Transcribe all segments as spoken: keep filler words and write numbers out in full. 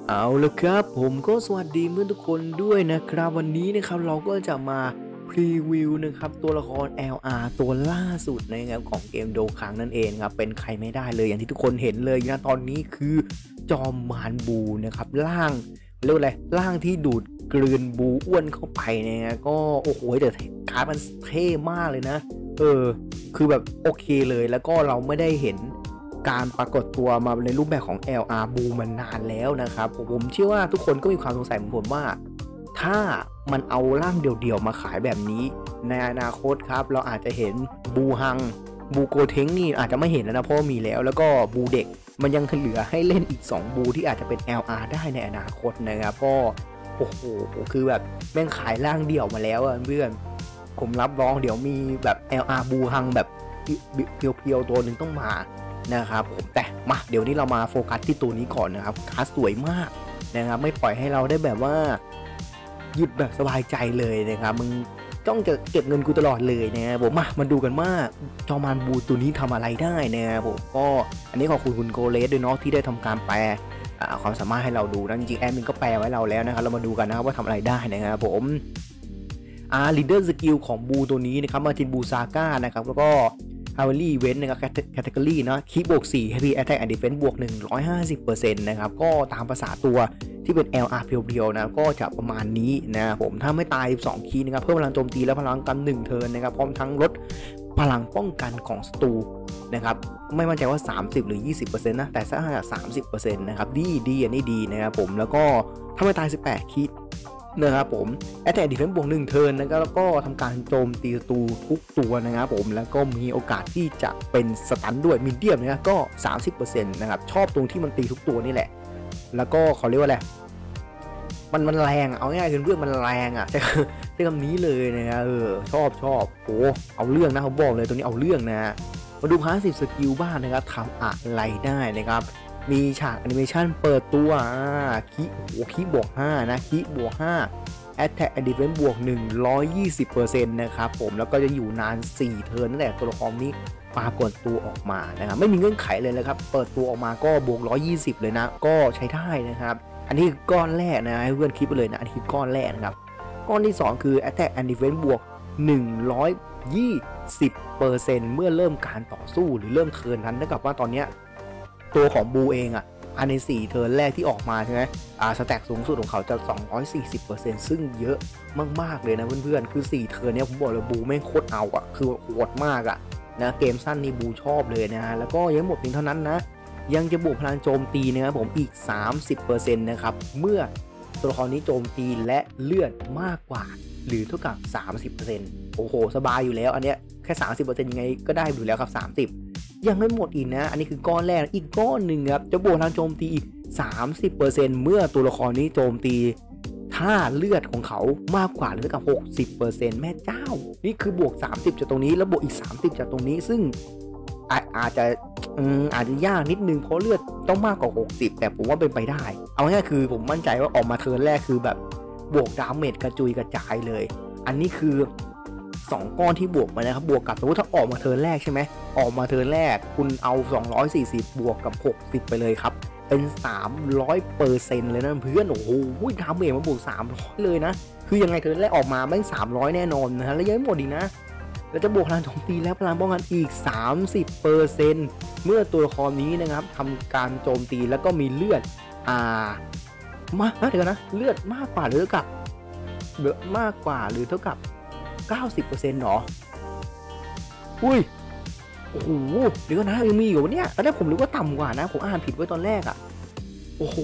เอาละครับผมก็สวัสดีเพื่อนทุกคนด้วยนะครับวันนี้นะครับเราก็จะมาพรีวิวนะครับตัวละคร แอล อาร์ ตัวล่าสุดนะครับของเกมโดคังนั่นเองครับเป็นใครไม่ได้เลยอย่างที่ทุกคนเห็นเลยนะตอนนี้คือจอมมารบูนะครับร่างเรียกว่าอะไรร่างที่ดูดกลืนบูอ้วนเข้าไปนะก็โอ้โหแต่การ์ดมันเท่มากเลยนะเออคือแบบโอเคเลยแล้วก็เราไม่ได้เห็นการปรากฏตัวมาในรูปแบบของ แอล อาร์ บูมันนานแล้วนะครับผมเชื่อว่าทุกคนก็มีความสงสัยเหมือนผมว่าถ้ามันเอาร่างเดี่ยวๆมาขายแบบนี้ในอนาคตครับเราอาจจะเห็นบูฮังบูโกเทงนี่อาจจะไม่เห็นแล้วนะเพราะมีแล้วแล้วก็บูเด็กมันยังเหลือให้เล่นอีกสองบูที่อาจจะเป็น แอล อาร์ ได้ในอนาคตนะครับก็โอ้โหคือแบบแม่งขายร่างเดี่ยวมาแล้วเพื่อนผมรับรองเดี๋ยวมีแบบ แอล อาร์ บูฮังแบบเพียวๆตัวหนึ่งต้องมานะครับผมแต่มาเดี๋ยวนี้เรามาโฟกัสที่ตัวนี้ก่อนนะครับคัสสวยมากนะครับไม่ปล่อยให้เราได้แบบว่าหยุดแบบสบายใจเลยนะครับมึงต้องจะเก็บเงินกูตลอดเลยนะครับผมมามาดูกันว่าจอมานบูตัวนี้ทำอะไรได้นะครับผมก็อันนี้ขอบคุณคุณโกเลสด้วยเนาะที่ได้ทำการแปลความสามารถให้เราดูนะจริงๆแอดมินก็แปลไว้เราแล้วนะครับเรามาดูกันนะครับว่าทำอะไรได้นะครับผมอ่าลีดเดอร์สกิลของบูตัวนี้นะครับมาจินบูซาก้านะครับแล้วก็ฮาวเวอรี่เว้นนะครับแคตตากรีนะคีบวกสี่ Heavy Attack and Defense บวก หนึ่งร้อยห้าสิบเปอร์เซ็นต์ นะครับก็ตามภาษาตัวที่เป็น แอล อาร์ เพียวๆนะก็จะประมาณนี้นะผมถ้าไม่ตายสองคีย์นะครับเพิ่มพลังโจมตีและพลังกันหนึ่งเทิร์นนะครับพร้อมทั้งลดพลังป้องกันของศัตรูนะครับไม่มั่นใจว่าสามสิบหรือ ยี่สิบเปอร์เซ็นต์ นะแต่ถ้า สามสิบเปอร์เซ็นต์ นะครับดีดีอันนี้ดีนะครับผมแล้วก็ถ้าไม่ตายสิบแปดคีย์นะครับผม Attack Defense บวกหนึ่งเทิร์นนะครับแล้วก็ทำการโจมตีศัตรูทุกตัวนะครับผมแล้วก็มีโอกาสที่จะเป็นสตันด้วยมีเดียมนะก็ สามสิบเปอร์เซ็นต์ นะครับชอบตรงที่มันตีทุกตัวนี่แหละแล้วก็เขาเรียกว่าอะไรมันมันแรงเอาง่ายๆคือเรื่องมันแรงอ่ะใช่ใช้คำนี้เลยนะเออชอบชอบโอ้เอาเรื่องนะผมบอกเลยตรงนี้เอาเรื่องนะมาดูพาสซีฟสกิลบ้างนะครับทำอะไรได้นะครับมีฉากแอนิเมชันเปิดตัวคีโอ้คีบวกห้านะคีบวกห้า Attack and Defense บวก หนึ่งร้อยยี่สิบเปอร์เซ็นต์ นะครับผมแล้วก็จะอยู่นานสี่เทิร์นนั่นแหละตัวละครนี้ปรากฏตัวออกมานะครับไม่มีเงื่อนไขเลยนะครับเปิดตัวออกมาก็บวกหนึ่งร้อยยี่สิบเลยนะก็ใช้ได้นะครับอันนี้ก้อนแรกนะให้เพื่อนคิดไปเลยนะอันนี้คือก้อนแรกนะครับก้อนที่สองคือ Attack and Defense บวก หนึ่งร้อยยี่สิบเปอร์เซ็นต์ เมื่อเริ่มการต่อสู้หรือเริ่มเทิร์นนั้นเท่ากับว่าตอนนี้ตัวของบูเองอ่ะอันในสี่เทิร์นแรกที่ออกมาใช่ไหมอ่าสแต็กสูงสุดของเขาจะ สองร้อยสี่สิบเปอร์เซ็นต์ ซึ่งเยอะมากๆเลยนะเพื่อนๆคือสี่เทิร์นเนี้ยผมบอกเลยบูแม่งโคตรเอาอ่ะคือโหดมากอ่ะนะเกมสั้นนี่บูชอบเลยนะฮะแล้วก็ยังหมดเพียงเท่านั้นนะยังจะบวกพลังโจมตีนะครับผมอีก สามสิบเปอร์เซ็นต์ นะครับเมื่อตัวละครนี้โจมตีและเลือดมากกว่าหรือเท่ากับ สามสิบเปอร์เซ็นต์ โอ้โหสบายอยู่แล้วอันเนี้ยแค่ สามสิบเปอร์เซ็นต์ ยังไงก็ได้อยู่แล้วครับสามสิบยังไม่หมดอีกนะอันนี้คือก้อนแรกอีกก้อนหนึ่งครับจะบวกพลังโจมตีอีก สามสิบเปอร์เซ็นต์ เมื่อตัวละครนี้โจมตีถ้าเลือดของเขามากกว่าหรือเท่ากับ หกสิบเปอร์เซ็นต์ แม่เจ้านี่คือบวกสามสิบจากตรงนี้แล้วบวกอีกสามสิบจากตรงนี้ซึ่งอาอาจจะอืมอาจจะยากนิดนึงเพราะเลือดต้องมากกว่าหกสิบแต่ผมว่าเป็นไปได้เอาง่ายๆคือผมมั่นใจว่าออกมาเทิร์นแรกคือแบบบวกดาเมจกระจุยกระจายเลยอันนี้คือสองก้อนที่บวกมานะครับบวกกับสมมติถ้าออกมาเทิร์นแรกใช่ไหมออกมาเทิร์นแรกคุณเอาสองร้อยสี่สิบบวกกับหกสิบไปเลยครับเป็น สามร้อยเปอร์เซ็นต์ เลยนะเพื่อนโอ้โหดาเมจมาบวกสามร้อยเลยนะคือยังไงเทิร์นแรกออกมาแม่งสามร้อยแน่นอนนะฮะแล้วยังไม่หมดอีกนะแล้วจะบวกพลังโจมตีและพลังป้องกันอีก สามสิบเปอร์เซ็นต์ เมื่อตัวละครนี้นะครับทำการโจมตีแล้วก็มีเลือดอ่ามากเดี๋ยวนะเลือดมากกว่าหรือเท่ากับเยอะมากกว่าหรือเท่ากับ เก้าสิบเปอร์เซ็นต์ หรออุ้ยโอ้โหเดี๋ยวนะยังมีอยู่เนี่ยตอนแรกผมนึกว่าต่ำกว่านะผมอ่านผิดไว้ตอนแรกอ่ะโอ้โห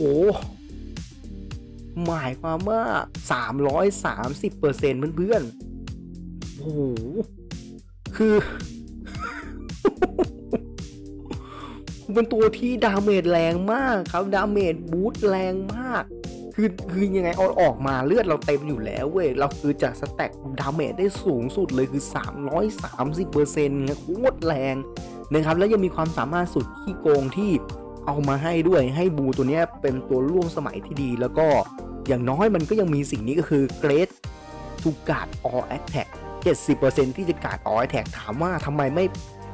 หมายความว่า สามร้อยสามสิบเปอร์เซ็นต์ เพื่อนๆโอ้โหคือเป็นตัวที่ดาเมจแรงมากครับดาเมจบูสต์แรงมากคือคือยังไงเอาออกมาเลือดเราเต็มอยู่แล้วเว้ยเราคือจะสแต็กดาเมจได้สูงสุดเลยคือ สามร้อยสามสิบเปอร์เซ็นต์ นะโคตรแรงนะครับแล้วยังมีความสามารถสุดขี้โกงที่เอามาให้ด้วยให้บูตัวนี้เป็นตัวร่วมสมัยที่ดีแล้วก็อย่างน้อยมันก็ยังมีสิ่งนี้ก็คือเกรดทูการ์ดออลแอทแทค เจ็ดสิบเปอร์เซ็นต์ ที่จะการ์ดออลแอทแทคถามว่าทำไมไม่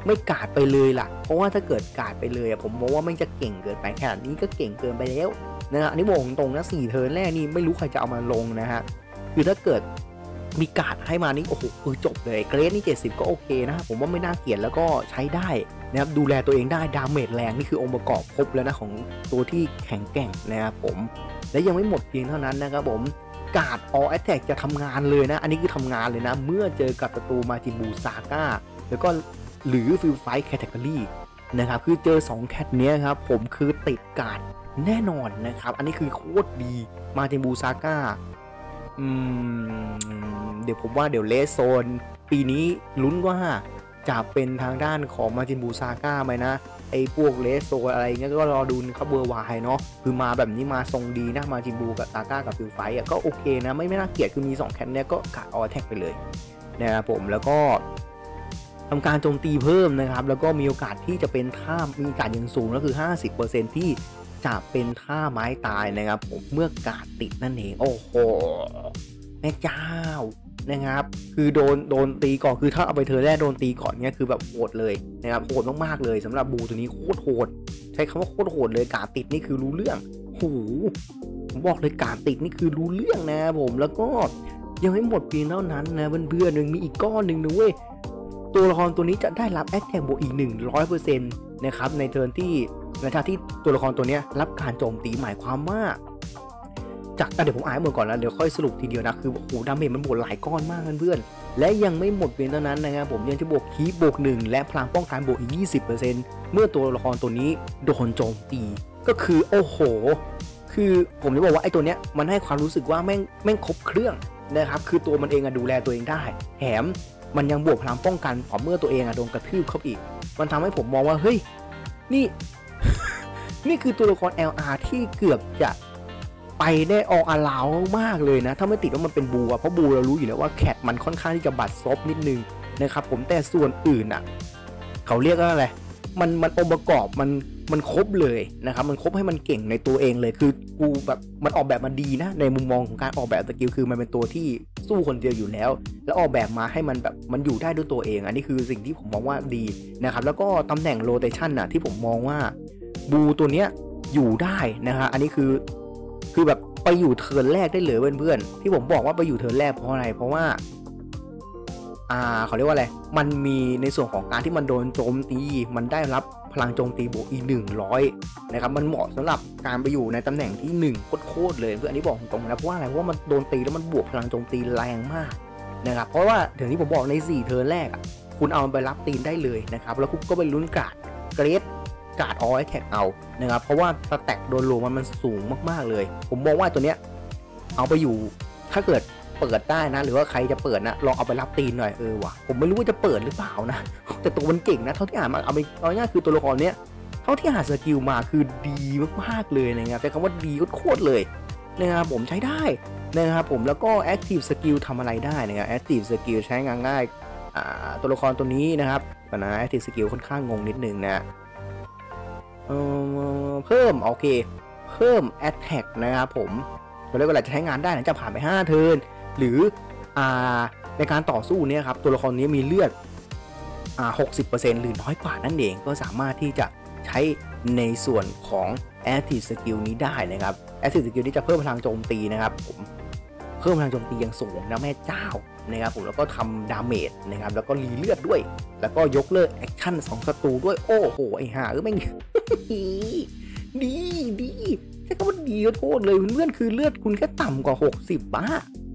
ไม่กาดไปเลยล่ะเพราะว่าถ้าเกิดกาดไปเลยผมมองว่ามันจะเก่งเกินไปขนาดนี้ก็เก่งเกินไปแล้วนะฮะอันนี้บอกตรงนะสี่เทิร์นแรกนี่ไม่รู้ใครจะเอามาลงนะฮะคือถ้าเกิดมีการ์ดให้มานี่โอ้โหคือจบเลยเกรดนี่เจ็ดสิบก็โอเคนะผมว่าไม่น่าเกลียดแล้วก็ใช้ได้นะครับดูแลตัวเองได้ดาเมจแรงนี่คือองค์ประกอบครบแล้วนะของตัวที่แข็งแกร่งนะครับผมและยังไม่หมดเพียงเท่านั้นนะครับผมการ์ด All Attack จะทำงานเลยนะอันนี้คือทำงานเลยนะเมื่อเจอกับศัตรูมาจินบูซาก้าแล้วก็หรือฟิลไฟท์แคตตากรีนะครับคือเจอสองแคทเนี้ยครับผมคือติดการ์ดแน่นอนนะครับอันนี้คือโคตรดีมาจินบูซาก้าอืมเดี๋ยวผมว่าเดี๋ยวเลสโซนปีนี้ลุ้นว่าจะเป็นทางด้านของมาจินบูซาก้าไหมนะไอ้พวกเลสโซนอะไรเงี้ยก็รอดูครับเบอร์วายเนาะคือมาแบบนี้มาทรงดีนะมาจินบูกับซาก้ากับฟิลไฟอ่ะก็โอเคนะไม่ไม่น่าเกลียดคือมีสองแคทเนี้ยก็กะออแท็กไปเลยนะครับผมแล้วก็ทำการโจมตีเพิ่มนะครับแล้วก็มีโอกาสที่จะเป็นท่ามีโอกาสยังสูงก็คือ ห้าสิบเปอร์เซ็นต์ ที่จะเป็นท่าไม้ตายนะครับผมเมื่อกาดติดนั่นเองโอ้โหแม่เจ้านะครับคือโดนโดนตีก่อนคือถ้าเอาไปเธอแรกโดนตีก่อนเนี่ยคือแบบโหดเลยนะครับโหดมากๆเลยสำหรับบูตัวนี้โคตรโหดใช้คำว่าโคตรโหดเลยกาดติดนี่คือรู้เรื่องโหผมบอกเลยกาดติดนี่คือรู้เรื่องนะผมแล้วก็ยังไม่หมดเพียงเท่านั้นนะเพื่อนๆนึงมีอีกก้อนหนึ่งนะเว้ยตัวละครตัวนี้จะได้รับแอคแท็กบวกอีก หนึ่งร้อยเปอร์เซ็นต์ นะครับในเทิร์นที่ในทางที่ตัวละครตัวนี้รับการโจมตีหมายความว่าจากเดี๋ยวผมอ่านหมดก่อนแล้วเดี๋ยวค่อยสรุปทีเดียวนะคือโอ้โหดาเมจมันบวกหลายก้อนมากเพื่อนๆและยังไม่หมดเพียงเท่านั้นนะครับผมยังจะบวกคีบวกหนึ่งและพลังป้องกันบวกอีก ยี่สิบเปอร์เซ็นต์ เมื่อตัวละครตัวนี้โดนโจมตีก็คือโอ้โหคือผมจะบอกว่าไอ้ตัวเนี้ยมันให้ความรู้สึกว่าแม่งแม่งครบเครื่องนะครับคือตัวมันเองอะดูแลตัวเองได้แถมมันยังบวกพลังป้องกันต่อเมื่อตัวเองอะโดนกระทืบเข้าอีกมันทำให้ผมมองว่าเฮ้ยนี่ นี่คือตัวละคร แอล อาร์ ที่เกือบจะไปได้อออาลาวมากเลยนะถ้าไม่ติดว่ามันเป็นบูอะเพราะบูเรารู้อยู่แล้วว่าแคทมันค่อนข้างที่จะบัดซบนิดนึงนะครับผมแต่ส่วนอื่นอ่ะเขาเรียกว่าอะไรมันมันองค์ประกอบมันมันครบเลยนะครับมันครบให้มันเก่งในตัวเองเลยคือกูแบบมันออกแบบมาดีนะในมุมมองของการออกแบบสกิลคือมันเป็นตัวที่สู้คนเดียวอยู่แล้วแล้วออกแบบมาให้มันแบบมันอยู่ได้ด้วยตัวเองอันนี้คือสิ่งที่ผมมองว่าดีนะครับแล้วก็ตำแหน่งโรเตชันน่ะที่ผมมองว่าบูตัวเนี้ยอยู่ได้นะฮะอันนี้คือคือแบบไปอยู่เทิร์นแรกได้เลยเพื่อนๆที่ผมบอกว่าไปอยู่เทิร์นแรกเพราะอะไรเพราะว่าอ่าเขาเรียกว่าอะไรมันมีในส่วนของการที่มันโดนโจมตีมันได้รับพลังโจมตีบวกอีกหนึ่งร้อยนะครับมันเหมาะสำหรับการไปอยู่ในตำแหน่งที่หนึ่งโคตรๆเลยเพื่อนอันนี้บอกตรงนะเพราะว่าอะไรเพราะว่ามันโดนตีแล้วมันบวกพลังโจมตีแรงมากนะครับเพราะว่าถึงที่ผมบอกในสี่เทิร์นแรกอ่ะคุณเอามันไปรับตีนได้เลยนะครับแล้วคุณก็ไปลุ้นการ์ดเกรดการ์ดออลแท็กเอานะครับเพราะว่าสแต็กโดนโลมันมันสูงมากๆเลยผมมองว่าตัวเนี้ยเอาไปอยู่ถ้าเกิดเปิดได้นะหรือว่าใครจะเปิดนะลองเอาไปรับตีนหน่อยเออว่ะผมไม่รู้ว่าจะเปิดหรือเปล่านะแต่ตัวมันเก่งนะเท่าที่อ่านมาเอาไปเอาง่ายคือตัวละครเนี้ยเท่าที่หาสกิลมาคือดีมากๆเลยนะครับใช้คำว่าดีโคตรเลยนะครับผมใช้ได้นะครับผมแล้วก็ Active Skill ทำอะไรได้นะครับ Active Skill ใช้งานง่ายอ่าตัวละครตัวนี้นะครับก่อนนะ Active Skill ค่อนข้างงงนิดนึงนะเออเพิ่มโอเคเพิ่ม Attack นะครับผมตัวเรียกว่าจะใช้งานได้หลังจากผ่านไปห้าเทิร์นหรืออ่าในการต่อสู้เนี่ยครับตัวละครนี้มีเลือดอ่า หกสิบเปอร์เซ็นต์ หรือน้อยกว่านั่นเองก็สามารถที่จะใช้ในส่วนของ Active Skill นี้ได้นะครับ Active Skill นี้จะเพิ่มพลังโจมตีนะครับผมเพิ่มพลังโจมตีอย่างสูงนะแม่เจ้านะครับผมแล้วก็ทำดาเมจนะครับแล้วก็รีเลือดด้วยแล้วก็ยกเลิกแอคชั่นสองศัตรูด้วยโอ้โหไอ้ห่าเออแม่ง ดีดีใช่ก็ว่าดีโทษเลยเพื่อนคือเลือดคุณแค่ต่ำกว่าหกสิบบ้า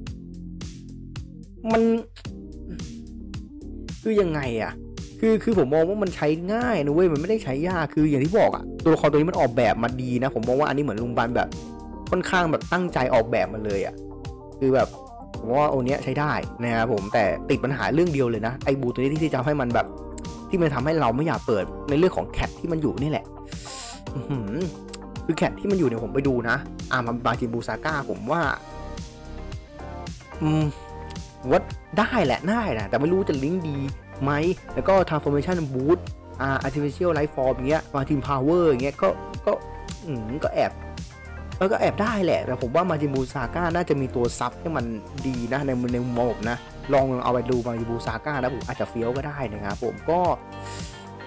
มันคือยังไงอะคือคือผมมองว่ามันใช้ง่ายนะเว้ยมันไม่ได้ใช้ยากคืออย่างที่บอกอะตัวละครตัวนี้มันออกแบบมาดีนะผมมองว่าอันนี้เหมือนลุงบันแบบค่อนข้างแบบตั้งใจออกแบบมาเลยอะคือแบบผมว่าโอเนี้ยใช้ได้นะครับผมแต่ติดปัญหาเรื่องเดียวเลยนะไอ้บูตัวนี้ที่จะให้มันแบบที่มันทำให้เราไม่อยากเปิดในเรื่องของแคทที่มันอยู่นี่แหละคือแคทที่มันอยู่เนี่ยผมไปดูนะอ่ามาบาจินบูซาก้าผมว่าอืมว่าได้แหละได้นะแต่ไม่รู้จะลิงก์ดีไหมแล้วก็ transformation boost อ่า artificial life form อย่างเงี้ย martin power อย่างเงี้ยก็ก็อืมก็แอบแล้วก็แอบได้แหละแต่ผมว่ามาจินบูซาก้าน่าจะมีตัวซับให้มันดีนะในในมุมมองผมนะลองเอาไปดูมาจินบูซาก้าแล้วผมอาจจะเฟี้ยวก็ได้นะครับผมก็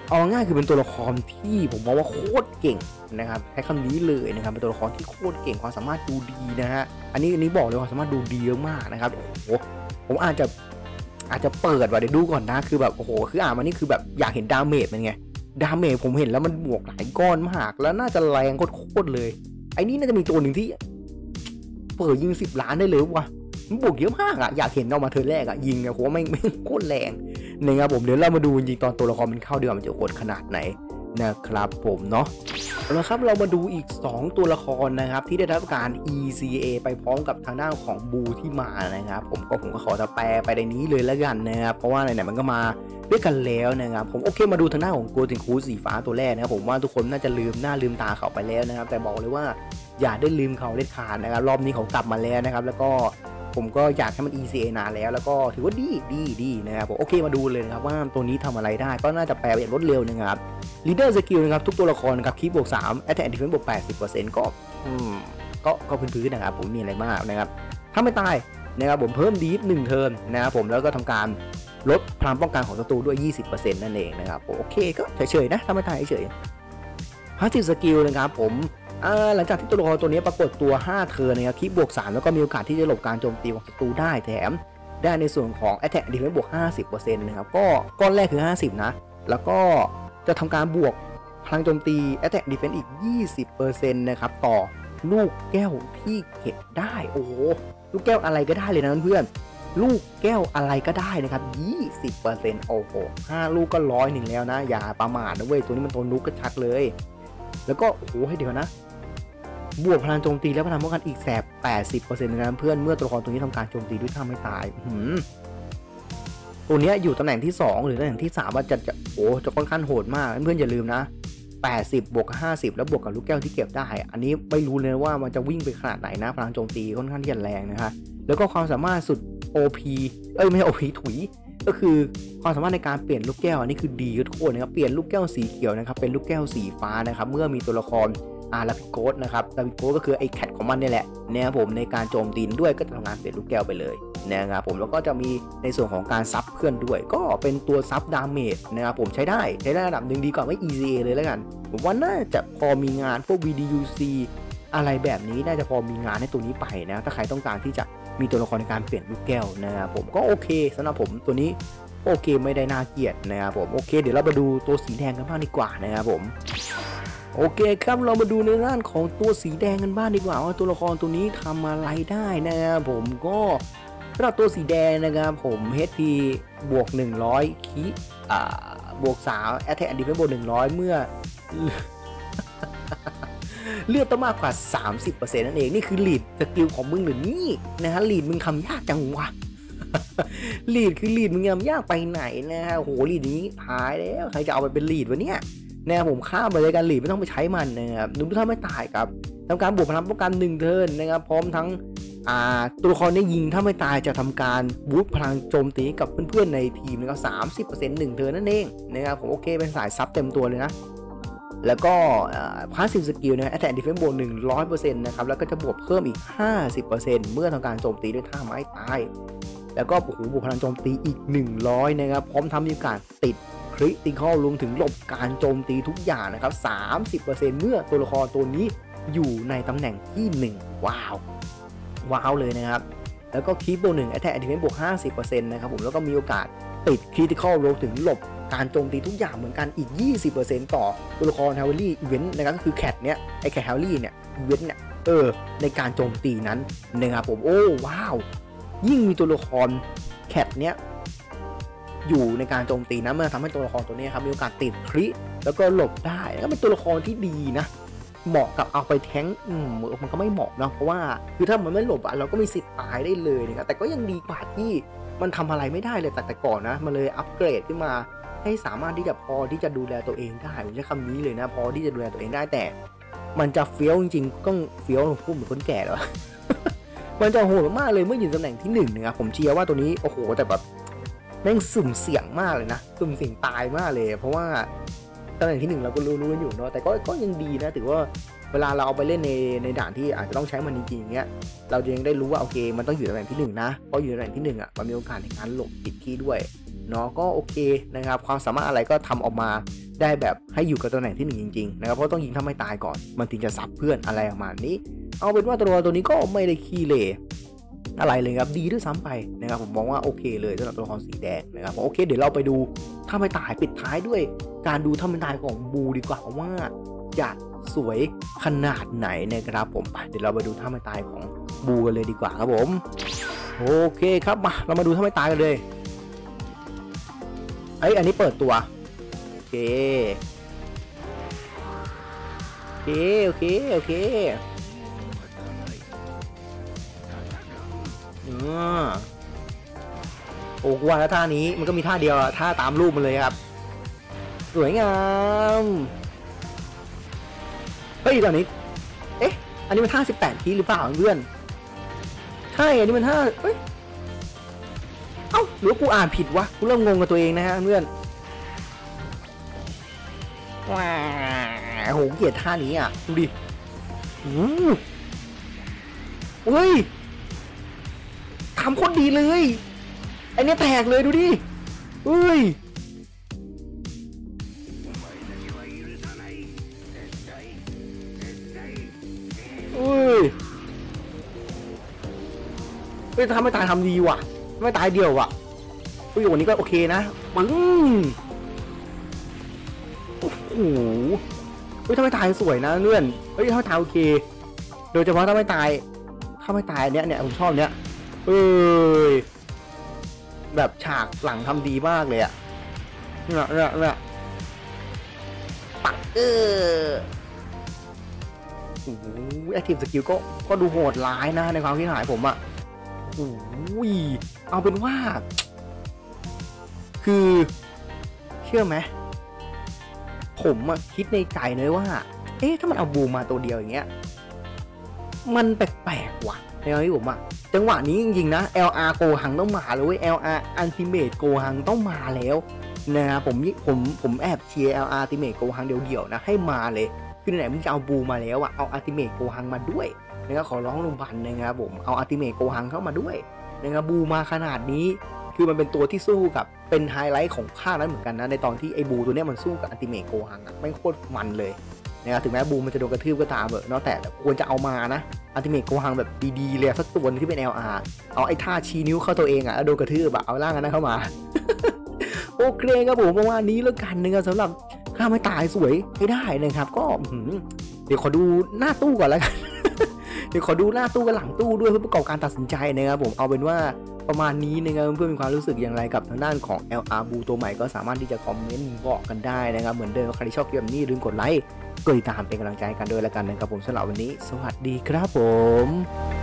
เอาง่ายคือเป็นตัวละครที่ผมมองว่าโคตรเก่งนะครับใช้คำนี้เลยนะครับเป็นตัวละครที่โคตรเก่งความสามารถดูดีนะฮะอันนี้อันนี้บอกเลยความสามารถดูดีมากนะครับโอ้โหผมอาจจะอาจจะเปิดว่ะเดี๋ยวดูก่อนนะคือแบบโอ้โหคืออ่านมานี่คือแบบอยากเห็นดาเมจมันไงดาเมจผมเห็นแล้วมันบวกหลายก้อนมากแล้วน่าจะแรงโคตรเลยไอ้นี่น่าจะมีตัวหนึ่งที่เปิดยิงสิบล้านได้เลยวะมันบวกเยอะมากอะอยากเห็นออกมาเธอแรกอะยิงเนี่ยโหไม่ไม่โคตรแรงนะครับผมเดี๋ยวเรามาดูจริงๆตอนตัวละครมันเข้าเดือมันจะโหดขนาดไหนนะครับผมเนาะแล้วครับเรามาดูอีกสองตัวละครนะครับที่ได้รับการ อี ซี เอ ไปพร้อมกับทางด้านของบูที่มานะครับผมก็ผมก็ขอจะแปลไปในนี้เลยแล้วกันนะครับเพราะว่าไหนๆมันก็มาด้วยกันแล้วนะครับผมโอเคมาดูทางด้านของโกลเด้นคูสีฟ้าตัวแรกนะครับผมว่าทุกคนน่าจะลืมหน้าลืมตาเขาไปแล้วนะครับแต่บอกเลยว่าอย่าได้ลืมเขาเด็ดขาดนะครับรอบนี้เขากลับมาแล้วนะครับแล้วก็ผมก็อยากให้มัน อี ซี เอ นานแล้วแล้วก็ถือว่าดีดีดีนะครับผมโอเคมาดูเลยนะครับว่าตัวนี้ทำอะไรได้ก็น่าจะแปลอย่างรวดเร็วนะครับ Leader Skill นะครับทุกตัวละครนะครับคีบบวกสาม Attack Defense บวก แปดสิบเปอร์เซ็นต์ ก็อืมก็ก็พื้นๆนะครับผมมีอะไรมากนะครับถ้าไม่ตายนะครับผมเพิ่มดีฟหนึ่งเทิร์นนะครับผมแล้วก็ทำการลดพลังป้องกันของศัตรูด้วย ยี่สิบเปอร์เซ็นต์ นั่นเองนะครับโอเคก็เฉยๆนะถ้าไม่ตายเฉยๆ Passive Skill นะครับผมหลังจากที่ตัวละครตัวนี้ปรากฏตัวห้าเทิร์นนะครับคีบบวกสามแล้วก็มีโอกาสที่จะหลบการโจมตีของศัตรูได้แถมได้ในส่วนของ Attack Defense บวก ห้าสิบเปอร์เซ็นต์ นะครับก็ก้อนแรกคือห้าสิบนะแล้วก็จะทำการบวกพลังโจมตี Attack Defense อีก ยี่สิบเปอร์เซ็นต์ นะครับต่อลูกแก้วที่เก็บได้โอ้โหลูกแก้วอะไรก็ได้เลยนะเพื่อนลูกแก้วอะไรก็ได้นะครับ ยี่สิบเปอร์เซ็นต์ โอ้โหห้าลูกก็ร้อยหนึ่งแล้วนะอย่าประมาทนะเว้ยตัวนี้มันตัวนุกกระชัดเลยแล้วก็โอ้โหให้เดี๋ยวนะบวกพลังโจมตีและพลังป้องกันอีกแสบ แปดสิบเปอร์เซ็นต์ นะเพื่อนเมื่อตัวละครตัวนี้ทำการโจมตีด้วยท่าไม่ตายหืมตัวนี้อยู่ตำแหน่งที่สองหรือตำแหน่งที่สามว่าจะจะโอ้จะค่อนข้างโหดมากเพื่อนอย่าลืมนะแปดสิบบวกกับห้าสิบแล้วบวกกับลูกแก้วที่เก็บได้อันนี้ไม่รู้เลยว่ามันจะวิ่งไปขนาดไหนนะพลังโจมตีค่อนข้างที่จะแรงนะคะแล้วก็ความสามารถสุด โอ พี เอ้ยไม่ใช่ โอ พี ถุยก็คือความสามารถในการเปลี่ยนลูกแก้วอันนี้คือดีทุกคนนะครับเปลี่ยนลูกแก้วสีเขียวนะครับเป็นลูกแก้วสีฟ้านะครับเมื่อมีตัวละครอาราพิโกสนะครับลาพิโกสก็คือไอ้แคทของมันนี่แหละนะครับผมในการโจมตีด้วยก็จะทำงานเปลี่ยนลูกแก้วไปเลยนะครับผมแล้วก็จะมีในส่วนของการซับเพื่อนด้วยก็เป็นตัวซับดาเมจนะครับผมใช้ได้ใช้ได้ระดับหนึ่งดีกว่าไม่ อี ซี เอ เลยแล้วกันผมว่าน่าจะพอมีงานพวก วี ดี ยู ซี อะไรแบบนี้น่าจะพอมีงานให้ตัวนี้ไปนะถ้าใครต้องการที่จะมีตัวละครในการเปลี่ยนลูกแก้วนะครับผมก็โอเคสำหรับผมตัวนี้โอเคไม่ได้น่าเกลียดนะครับผมโอเคเดี๋ยวเรามาดูตัวสีแดงกันบ้างดีกว่านะครับผมโอเคครับเรามาดูในด้านของตัวสีแดงกันบ้างดีกว่าว่าตัวละครตัวนี้ทำอะไรได้นะครับผมก็สำหรับตัวสีแดงนะครับผม เอช พี บวกหนึ่งร้อยคีอ่าบวกสาม Attack Defense บวกหนึ่งร้อยเมื่อ เลือดต้องมากกว่า สามสิบเปอร์เซ็นต์ นั่นเองนี่คือลีดสกิลของมึงหรือนี่นะฮะลีดมึงคำยากจังวะ ลีดคือลีดมึงยำยากไปไหนนะฮะโหลีดนี้หายแล้วใครจะเอาไปเป็นลีดวะเนี่ยนะผมข้ามไปเลยการลีดไม่ต้องไปใช้มันนะครับดูถ้าไม่ตายครับทำการบวกพลังป้องกันหนึ่งเทิร์นนะครับพร้อมทั้งอ่าตัวละครได้ยิงถ้าไม่ตายจะทำการบูสต์พลังโจมตีกับเพื่อนๆในทีมนะครับ สามสิบเปอร์เซ็นต์ หนึ่งเทิร์นนั่นเองนะครับผมโอเคเป็นสายซับเต็มตัวเลยนะแล้วก็ Passive Skill นะ Attack Defense บวก หนึ่งร้อยเปอร์เซ็นต์ นะครับแล้วก็จะบวกเพิ่มอีก ห้าสิบเปอร์เซ็นต์ เมื่อทำการโจมตีด้วยท่าไม้ตายแล้วก็โอ้โหบวกพลังโจมตีอีกหนึ่งร้อยนะครับพร้อมทำมีการติดคริติคอลรวมถึงหลบการโจมตีทุกอย่างนะครับ สามสิบเปอร์เซ็นต์ เมื่อตัวละครตัวนี้อยู่ในตำแหน่งที่หนึ่งว้าวว้าวเลยนะครับแล้วก็คีบวกหนึ่ง Attack Defense บวก ห้าสิบเปอร์เซ็นต์ นะครับผมแล้วก็มีโอกาสติดคริติคอลรวมถึงหลบการโจมตีทุกอย่างเหมือนกันอีก ยี่สิบเปอร์เซ็นต์ ต่อตัวละครแฮร์รี่อีเวนต์นะครับก็คือแคทเนี้ยไอ้แคทแฮร์รี่เนี่ยอีเวนต์เนี่ยเออในการโจมตีนั้นนะครับผมโอ้ว้าวยิ่งมีตัวละครแคทเนี้ยอยู่ในการโจมตีนะมันทำให้ตัวละครตัวนี้ครับมีโอกาสติดคริแล้วก็หลบได้ก็เป็นตัวละครที่ดีนะเหมาะกับเอาไปแทงอืมมันก็ไม่เหมาะนะเพราะว่าคือถ้ามันไม่หลบอะเราก็มีสิทธิ์ตายได้เลยนะครับแต่ก็ยังดีกว่าที่มันทำอะไรไม่ได้เลยแต่แต่ก่อนนะมันเลยอัปเกรดขึ้นมาให้สามารถที่จะพอที่จะดูแลตัวเองได้ผมใช้คำนี้เลยนะพอที่จะดูแลตัวเองได้แต่มันจะเฟี้ยวจริงๆก็เฟี้ยวพูดเหมือนคนแก่แล้ว มันจะโหดมากเลยเมื่ออยู่ตำแหน่งที่หนึ่งนะครับผมเชียร์ว่าตัวนี้โอ้โหแต่แบบแม่งสุ่มเสี่ยงมากเลยนะสุ่มเสี่ยงตายมากเลยเพราะว่าตำแหน่งที่หนึ่งเราก็รู้ๆกันอยู่เนาะแต่ก็ก็ยังดีนะถือว่าเวลาเราเอาไปเล่นในในด่านที่อาจจะต้องใช้มันจริงๆเงี้ยเราจะยังได้รู้ว่าโอเคมันต้องอยู่ตำแหน่งที่หนึ่งนะเพราะอยู่ตำแหน่งที่หนึ่งอ่ะมันมีโอกาสในการหลบติดที่ด้วยเนาะก็โอเคนะครับความสามารถอะไรก็ทำออกมาได้แบบให้อยู่กับตำแหน่งที่หนึ่งจริงๆนะครับเพราะต้องยิงถ้าไม่ตายก่อนมันถึงจะซับเพื่อนอะไรประมาณนี้เอาเป็นว่าตัวตัวนี้ก็ไม่ได้ขี้เละอะไรเลยครับดีด้วยซ้ำไปนะครับผมมองว่าโอเคเลยสำหรับตัวละครสีแดงนะครับโอเคเดี๋ยวเราไปดูถ้าไม่ตายปิดท้ายด้วยการดูถ้าไม่ตายของบูดีกว่าว่าจะสวยขนาดไหนนะครับผมไปเดี๋ยวเราไปดูถ้าไม่ตายของบูกันเลยดีกว่าครับผมโอเคครับมาเรามาดูถ้าไม่ตายกันเลยไอ้อันนี้เปิดตัวโอเคโอเคโอเคโอเคอือโอ้กว่าแล้วท่านี้มันก็มีท่าเดียวท่าตามรูปมันเลยครับสวยงามเฮ้ยตอนนี้เอ๊ะอันนี้มันท่าสิบแปดทีหรือเปล่าเพื่อนใช่อันนี้มันท่าเอ้ยเอ้าหรือกูอ่านผิดวะกูเริ่มงงกับตัวเองนะฮะเพื่อนว้าโหเกลียดท่านี้อ่ะดูดิอู้เฮ้ยทำโคตรดีเลยไอเนี้ยแตกเลยดูดิเฮ้ยเฮ้ยเฮ้ยทำไม่ตายทำดีว่ะไม่ตายเดียวว่ะเฮ้ยวันนี้ก็โอเคนะปึ้งโอ้โหเฮ้ยถ้าไม่ตายสวยนะเลื่อนเฮ้ยถ้าไม่ตายโอเคโดยเฉพาะถ้าไม่ตายถ้าไม่ตายเนี้ยเนี่ยผมชอบเนี้ยเอ้ยแบบฉากหลังทำดีมากเลยอะเนี่ยเนี่ยเนี่ยปักเออโอ้โหแอคทีฟสกิลก็ก็ดูโหดร้ายนะในความคิดหายผมอะโอ้ยเอาเป็นว่าคือเชื่อไหมผมอะคิดในใจเลยว่าเอ๊ะถ้ามันเอาบูมาตัวเดียวอย่างเงี้ยมันแปลกๆว่ะในความคิดผมอะจังหวะนี้จริงๆนะ แอล อาร์ โกหังต้องมาเลย แอล อาร์ Ultimate โกหังต้องมาแล้วนะผมผมผมแอบเชียร์ แอล อาร์ Ultimate โกหังเดี่ยวๆนะให้มาเลยคือไหนมึงจะเอาบูมาแล้วอะเอา Ultimate โกหังมาด้วยนะครับขอร้องลุงพันนะครับผมเอา Ultimate โกหังเข้ามาด้วยนะครับบูมาขนาดนี้คือมันเป็นตัวที่สู้กับเป็นไฮไลท์ของภาคนั้นเหมือนกันนะในตอนที่ไอ้บูตัวนี้มันสู้กับ Ultimate โกหังอะไม่โคตรมันเลยนะครับถึงแม้บูมันจะโดนกระทืบก็ตามเถอะเนาะแต่ควรจะเอามานะอัลติเมทโกหังแบบดีๆเลยสักตัวที่เป็น แอล อาร์ เอาไอ้ท่าชี้นิ้วเข้าตัวเองอ่ะแล้วโดนกระทืบแบบเอาล่างนั้นเข้ามา โอเคครับผมประมาณนี้แล้วกันนะครับสำหรับข้าไม่ตายสวยให้ได้นะครับก็เดี๋ยวขอดูหน้าตู้ก่อนแล้วกัน เดี๋ยวขอดูหน้าตู้กับหลังตู้ด้วยเพื่อประกอบการตัดสินใจนะครับผมเอาเป็นว่าประมาณนี้นะครับเพื่อนมีความรู้สึกอย่างไรกับทางด้านของ แอล อาร์ บูตัวใหม่ก็สามารถที่จะคอมเมนต์บอกกันได้นะครับเหมือนเดิมใครที่ชอบเกมนี้อย่าลืมกดไลค์กดติดตามเป็นกำลังใจกันด้วยแล้วกันนะครับผมสำหรับวันนี้สวัสดีครับผม